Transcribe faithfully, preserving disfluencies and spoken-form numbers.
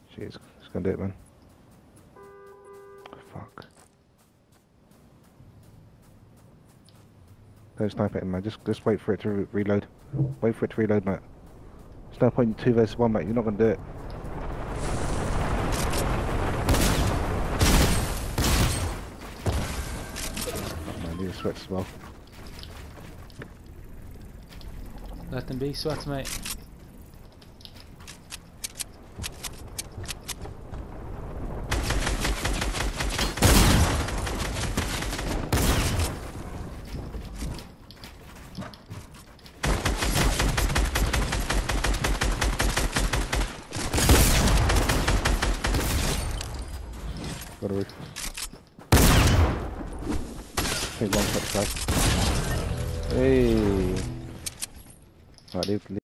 Jeez, it's gonna do it, man. Fuck. Don't snipe it, man. Just, just wait for it to re reload. Wait for it to reload, mate. There's no point in two versus one, mate. You're not gonna do it. Oh, man, these sweats as well. Let them be sweats, mate. Got a roof. Take one shot, guys. Hey. Alright, leave, leave.